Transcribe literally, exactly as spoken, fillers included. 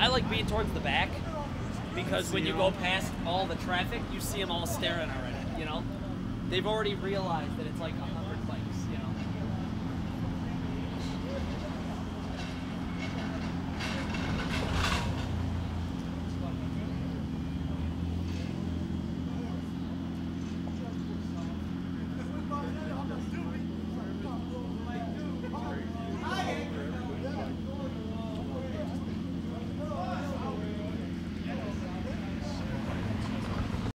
I like being towards the back because when you go past all the traffic, you see them all staring already. You know, they've already realized that it's like a hundred